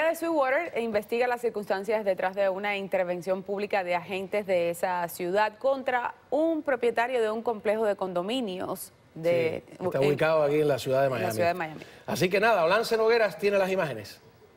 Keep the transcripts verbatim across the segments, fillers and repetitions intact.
de Sweetwater investiga las circunstancias detrás de una intervención pública de agentes de esa ciudad contra un propietario de un complejo de condominios. De, sí, está ubicado aquí en la ciudad de Miami. En la ciudad de Miami. Así que nada, Olance Nogueras tiene las imágenes.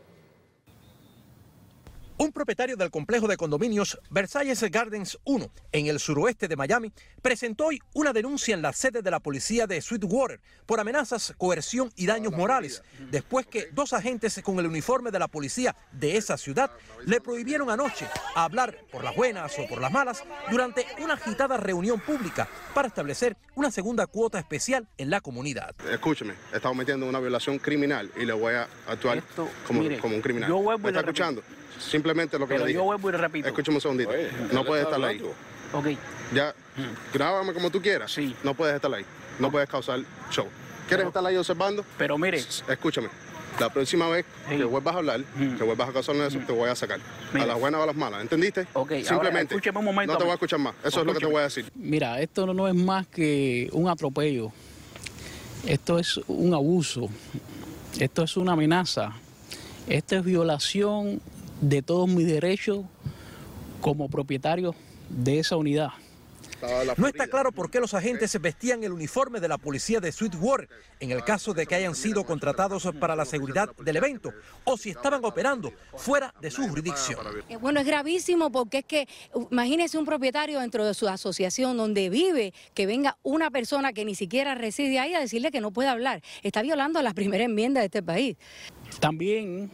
Un propietario del complejo de condominios Versalles Gardens uno, en el suroeste de Miami, presentó hoy una denuncia en la sede de la policía de Sweetwater por amenazas, coerción y daños morales, después que dos agentes con el uniforme de la policía de esa ciudad le prohibieron anoche hablar por las buenas o por las malas durante una agitada reunión pública para establecer una segunda cuota especial en la comunidad. Escúcheme, he estado metiendo una violación criminal y le voy a actuar Esto, como, mire, como un criminal. Yo ¿Me está escuchando? Simplemente lo que Pero le dije. yo vuelvo y repito. Escúchame un segundito. Oye, no puedes estar ahí. Ok. Ya, grábame como tú quieras. Sí. No puedes estar ahí. No puedes causar show. ¿Quieres pero, estar ahí observando? Pero mire. Escúchame. La próxima vez sí. que vuelvas a hablar, mm. que vuelvas a causar eso, mm. te voy a sacar. Mira. A las buenas o a las malas. ¿Entendiste? Ok. Simplemente. Ahora, un momento. No te voy a escuchar más. Eso escúchame. Es lo que te voy a decir. Mira, esto no es más que un atropello. Esto es un abuso. Esto es una amenaza. Esto es violación de todos mis derechos como propietario de esa unidad. No está claro por qué los agentes vestían el uniforme de la policía de Sweetwater en el caso de que hayan sido contratados para la seguridad del evento o si estaban operando fuera de su jurisdicción. Bueno, es gravísimo porque es que imagínese un propietario dentro de su asociación donde vive, que venga una persona que ni siquiera reside ahí a decirle que no puede hablar. Está violando la primera enmienda de este país. También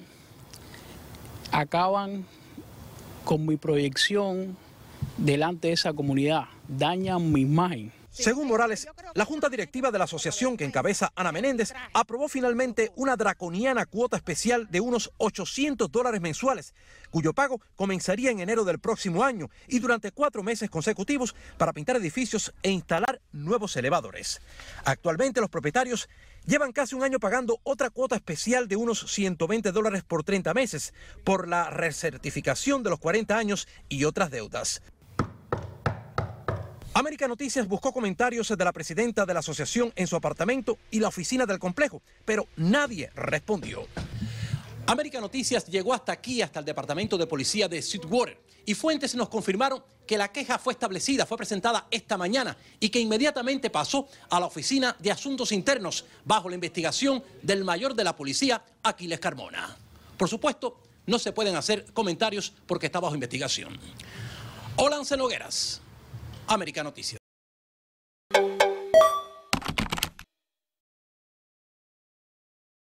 acaban con mi proyección delante de esa comunidad, dañan mi imagen. Según Morales, la junta directiva de la asociación que encabeza Ana Menéndez aprobó finalmente una draconiana cuota especial de unos ochocientos dólares mensuales, cuyo pago comenzaría en enero del próximo año y durante cuatro meses consecutivos para pintar edificios e instalar nuevos elevadores. Actualmente los propietarios llevan casi un año pagando otra cuota especial de unos ciento veinte dólares por treinta meses por la recertificación de los cuarenta años y otras deudas. América Noticias buscó comentarios de la presidenta de la asociación en su apartamento y la oficina del complejo, pero nadie respondió. América Noticias llegó hasta aquí, hasta el departamento de policía de Sweetwater, y fuentes nos confirmaron que la queja fue establecida, fue presentada esta mañana y que inmediatamente pasó a la oficina de asuntos internos bajo la investigación del mayor de la policía, Aquiles Carmona. Por supuesto, no se pueden hacer comentarios porque está bajo investigación. Olance Nogueras, América Noticias.